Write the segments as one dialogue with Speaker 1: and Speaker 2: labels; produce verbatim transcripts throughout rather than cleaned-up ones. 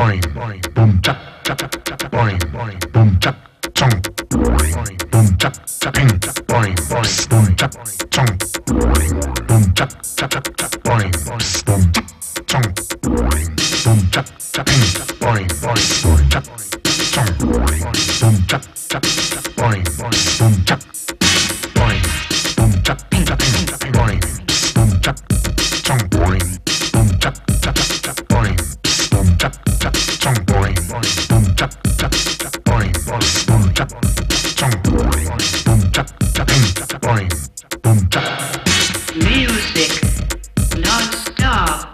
Speaker 1: boing, boom chak chak chak boing, boom chak chong, boom chak chak ping, boing, boom chak chong, boom chak chak chak boing, boom chong, boom chak chak ping, boing, boom chak chong, boom chak chak boing, boom chak boing, boom chak ping ping boing, boom chak chong boing, boom chak chak chak boing, boom chak chak chong boing, boom chak chak chak boing, boom chak chong, boom chak chak ping boing, boom chak.
Speaker 2: Music non-stop.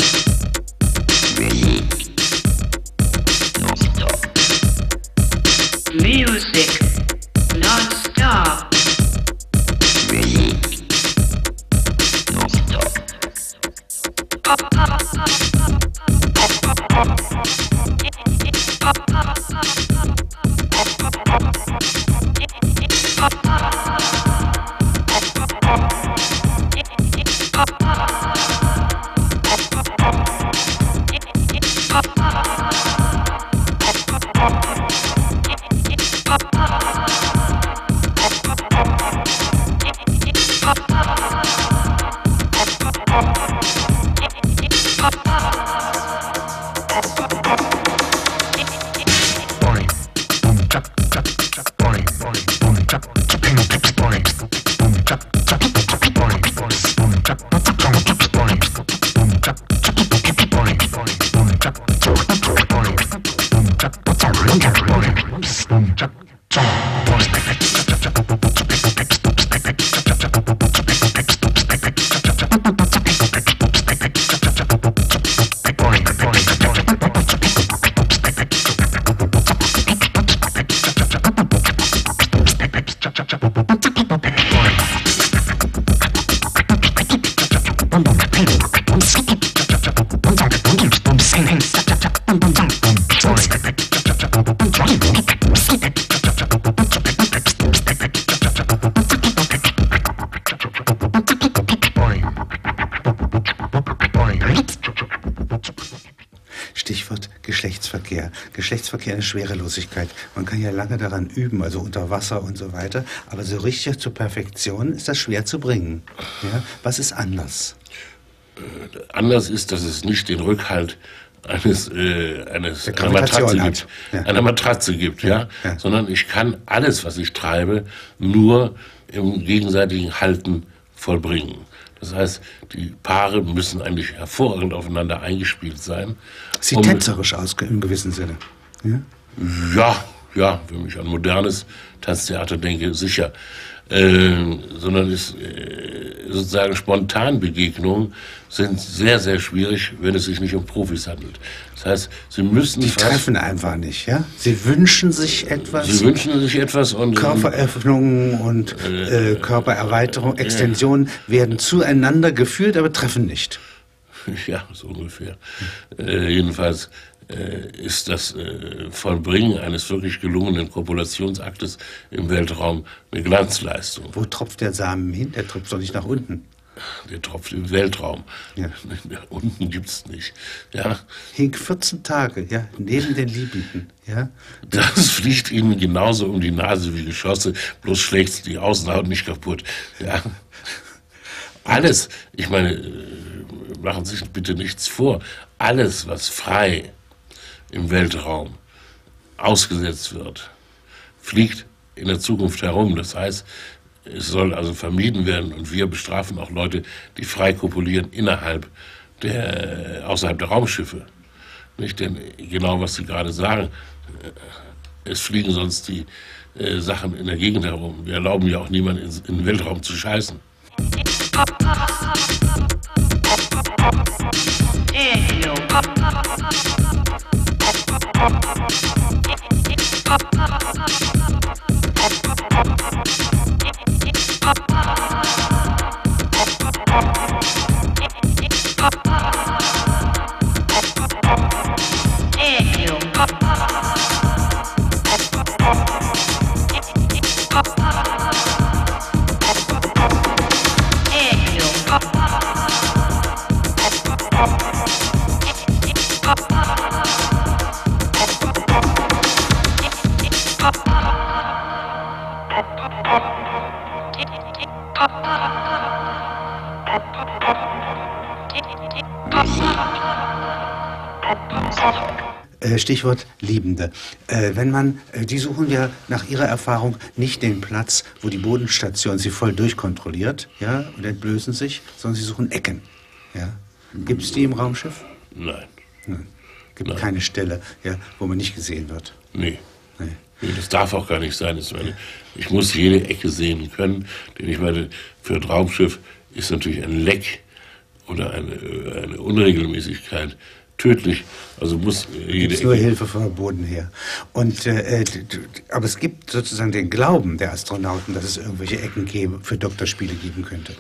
Speaker 2: Music non-stop.
Speaker 3: Stichwort Geschlechtsverkehr. Geschlechtsverkehr ist Schwerelosigkeit. Man kann ja lange daran üben, also unter Wasser und so weiter. Aber so richtig zur Perfektion ist das schwer zu bringen. Ja? Was ist anders?
Speaker 4: Äh, anders ist, dass es nicht den Rückhalt eines, äh, eines einer Matratze gibt, ja. einer Matratze gibt, ja, ja. sondern ich kann alles, was ich treibe, nur im gegenseitigen Halten vollbringen. Das heißt, die Paare müssen eigentlich hervorragend aufeinander eingespielt sein.
Speaker 3: Sieht um tänzerisch aus, im gewissen Sinne. Ja,
Speaker 4: ja, ja, wenn ich an modernes Tanztheater denke, sicher. Äh, sondern ist, äh, sozusagen Spontanbegegnungen sind sehr, sehr schwierig, wenn es sich nicht um Profis handelt. Das heißt, sie müssen...
Speaker 3: Die treffen einfach nicht, ja? Sie wünschen sich etwas.
Speaker 4: Sie wünschen sich etwas und...
Speaker 3: Körperöffnungen und äh, Körpererweiterung, Extensionen äh, werden zueinander geführt, aber treffen nicht.
Speaker 4: Ja, so ungefähr. Äh, jedenfalls äh, ist das äh, Vollbringen eines wirklich gelungenen Kopulationsaktes im Weltraum eine Glanzleistung.
Speaker 3: Wo tropft der Samen hin? Der tropft doch nicht nach unten.
Speaker 4: Der tropft im Weltraum.
Speaker 3: Ja.
Speaker 4: Unten gibt's nicht. Ja.
Speaker 3: Hing vierzehn Tage, ja, neben den Liebenden. Ja.
Speaker 4: Das fliegt ihnen genauso um die Nase wie Geschosse, bloß schlägt die Außenhaut nicht kaputt. Ja. Alles, ich meine, machen Sie sich bitte nichts vor, alles, was frei im Weltraum ausgesetzt wird, fliegt in der Zukunft herum. Das heißt, es soll also vermieden werden und wir bestrafen auch Leute, die frei kopulieren innerhalb der, außerhalb der Raumschiffe. Nicht? Denn genau, was Sie gerade sagen, es fliegen sonst die äh, Sachen in der Gegend herum. Wir erlauben ja auch niemanden in, in den Weltraum zu scheißen.
Speaker 2: Techno.
Speaker 3: Äh, Stichwort Liebende. Äh, wenn man, äh, die suchen ja nach ihrer Erfahrung nicht den Platz, wo die Bodenstation sie voll durchkontrolliert, ja, und entblößen sich, sondern sie suchen Ecken. Ja. Gibt es die im Raumschiff?
Speaker 4: Nein.
Speaker 3: Nein. Gibt
Speaker 4: Nein.
Speaker 3: keine Stelle, ja, wo man nicht gesehen wird.
Speaker 4: Nee.
Speaker 3: Nee.
Speaker 4: Nee, das darf auch gar nicht sein. Ich, meine, ich muss jede Ecke sehen können, denn ich meine, für ein Raumschiff ist natürlich ein Leck oder eine, eine Unregelmäßigkeit tödlich. Also muss jede
Speaker 3: Gibt's nur
Speaker 4: Ecke...
Speaker 3: Hilfe vom Boden her. Und, äh, d- d- aber es gibt sozusagen den Glauben der Astronauten, dass es irgendwelche Ecken gäbe, für Doktorspiele geben könnte.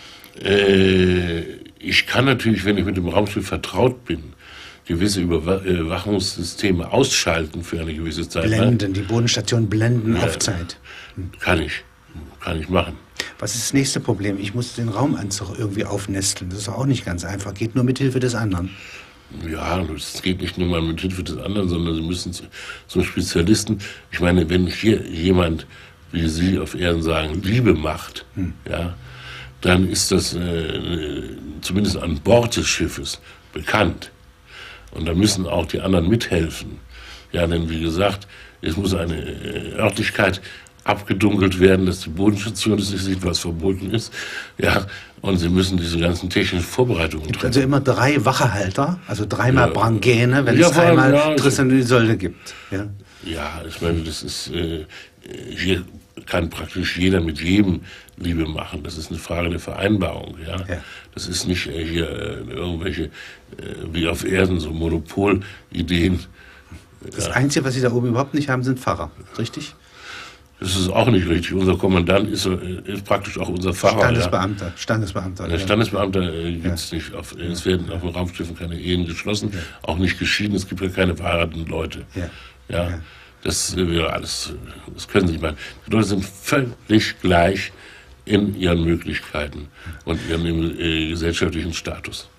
Speaker 4: Äh, ich kann natürlich, wenn ich mit dem Raumschiff vertraut bin, gewisse Überwachungssysteme ausschalten für eine gewisse Zeit.
Speaker 3: Blenden, die Bodenstation blenden
Speaker 4: Ja.
Speaker 3: auf Zeit.
Speaker 4: Kann ich. Kann ich machen.
Speaker 3: Was ist das nächste Problem? Ich muss den Raumanzug irgendwie aufnesteln. Das ist auch nicht ganz einfach. Geht nur mit Hilfe des anderen.
Speaker 4: Ja, es geht nicht nur mal mit Hilfe des anderen, sondern Sie müssen zu, zum Spezialisten. Ich meine, wenn hier jemand, wie Sie auf Erden sagen, Liebe macht, hm. ja, dann ist das äh, zumindest an Bord des Schiffes bekannt. Und da müssen auch die anderen mithelfen. Ja, denn wie gesagt, es muss eine äh, Örtlichkeit abgedunkelt werden, dass die Bodenstation ist, nicht was verboten ist. Ja, und sie müssen diese ganzen technischen Vorbereitungen
Speaker 3: Es gibt
Speaker 4: treffen.
Speaker 3: also immer drei Wachehalter, also dreimal
Speaker 4: Ja.
Speaker 3: Brangäne, wenn
Speaker 4: Ja,
Speaker 3: es
Speaker 4: vor allem,
Speaker 3: einmal
Speaker 4: ja,
Speaker 3: Tristan und Isolde gibt. Ja.
Speaker 4: Ja, ich meine, das ist, äh, hier kann praktisch jeder mit jedem Liebe machen. Das ist eine Frage der Vereinbarung, ja.
Speaker 3: Ja.
Speaker 4: Das ist nicht äh, hier äh, irgendwelche, äh, wie auf Erden, so Monopolideen.
Speaker 3: Das Einzige, was sie da oben überhaupt nicht haben, sind Pfarrer. Richtig?
Speaker 4: Das ist auch nicht richtig. Unser Kommandant ist, äh, ist praktisch auch unser Pfarrer.
Speaker 3: Standesbeamter. Ja. Standesbeamter.
Speaker 4: Der
Speaker 3: ja.
Speaker 4: Standesbeamter äh, gibt es nicht. Auf, es werden auf den Raumschiffen keine Ehen geschlossen,
Speaker 3: Ja.
Speaker 4: auch nicht geschieden. Es gibt ja keine verheirateten Leute.
Speaker 3: Ja.
Speaker 4: Ja,
Speaker 3: Ja.
Speaker 4: das äh, wäre alles, äh, das können Sie nicht machen. Die Leute sind völlig gleich in ihren Möglichkeiten und ihrem äh, gesellschaftlichen Status.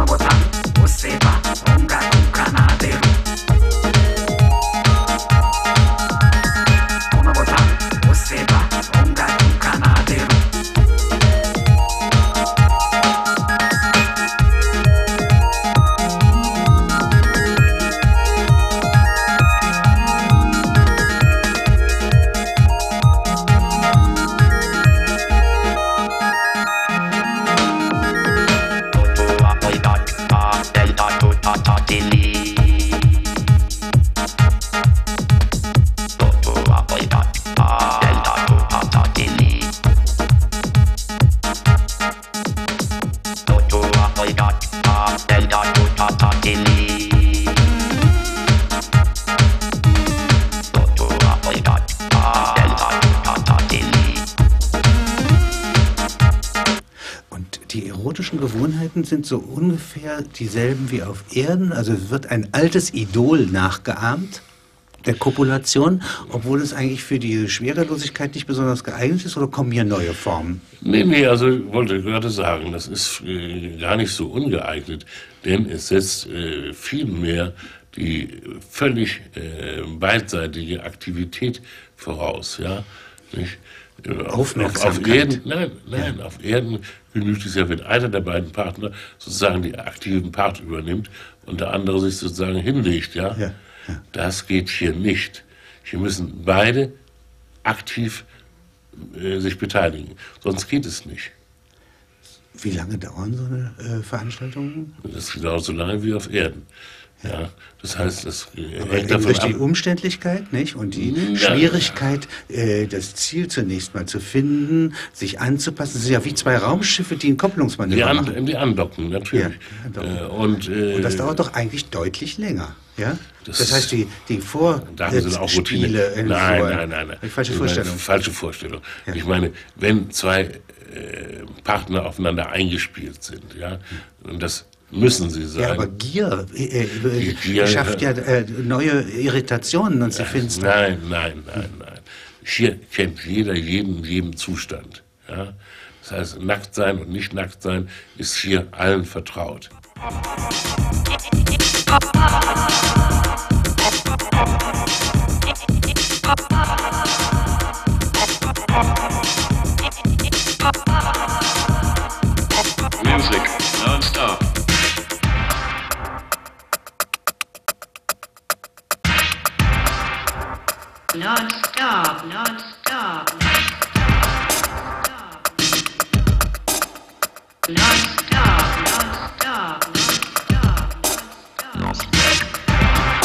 Speaker 3: Und die erotischen Gewohnheiten sind so ungefähr dieselben wie auf Erden. Also es wird ein altes Idol nachgeahmt der Kopulation, obwohl es eigentlich für die Schwerelosigkeit nicht besonders geeignet ist, oder kommen hier neue Formen?
Speaker 4: Nee, nee, also ich wollte gerade sagen, das ist äh, gar nicht so ungeeignet, denn es setzt äh, viel mehr die völlig äh, beidseitige Aktivität voraus, ja, nicht? Äh, auf,
Speaker 3: Aufmerksamkeit.
Speaker 4: Auf Erden, nein, nein, ja. Auf Erden genügt es ja, wenn einer der beiden Partner sozusagen die aktiven Part übernimmt und der andere sich sozusagen hinlegt, ja.
Speaker 3: Ja, ja.
Speaker 4: Das geht hier nicht. Hier müssen beide aktiv äh, sich beteiligen, sonst geht es nicht.
Speaker 3: Wie lange dauern so eine äh, Veranstaltungen?
Speaker 4: Das dauert so lange wie auf Erden. Ja, das heißt, das äh,
Speaker 3: Aber
Speaker 4: hängt davon
Speaker 3: durch die
Speaker 4: ab.
Speaker 3: Umständlichkeit, nicht? Und die
Speaker 4: Ja.
Speaker 3: Schwierigkeit, äh, das Ziel zunächst mal zu finden, sich anzupassen. Das sind ja wie zwei Raumschiffe, die ein Kopplungsmanöver
Speaker 4: Die,
Speaker 3: machen.
Speaker 4: an, die andocken, natürlich.
Speaker 3: Ja, die andocken.
Speaker 4: Äh, und, äh,
Speaker 3: Und das dauert doch eigentlich deutlich länger. Ja? Das,
Speaker 4: Das
Speaker 3: heißt, die, die Vor
Speaker 4: Da haben Sie auch Routine.
Speaker 3: Spiele, äh,
Speaker 4: Nein,
Speaker 3: vor-
Speaker 4: nein, nein, nein.
Speaker 3: Eine falsche
Speaker 4: Ich meine,
Speaker 3: Vorstellung.
Speaker 4: Falsche Vorstellung.
Speaker 3: Ja.
Speaker 4: Ich meine, wenn zwei äh, Partner aufeinander eingespielt sind, ja, und das müssen sie sein.
Speaker 3: Ja, aber Gier, äh, äh,
Speaker 4: Gier,
Speaker 3: schafft ja äh, neue Irritationen und sie
Speaker 4: Äh,
Speaker 3: finden es.
Speaker 4: Nein, nein, nein, nein. Hier kennt jeder jeden, jeden Zustand. Ja? Das heißt, nackt sein und nicht nackt sein ist hier allen vertraut.
Speaker 5: Music non-stop.
Speaker 2: non-stop, non-stop, non-stop, non-stop, non-stop, non-stop.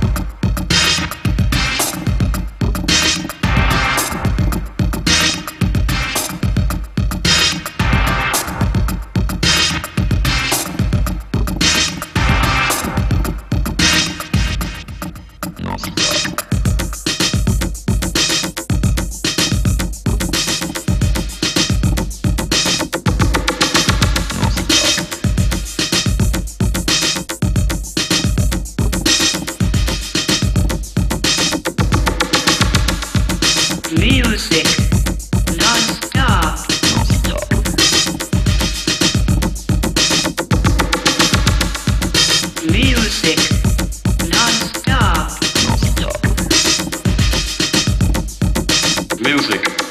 Speaker 2: Music non-stop. Music non-stop.
Speaker 5: Music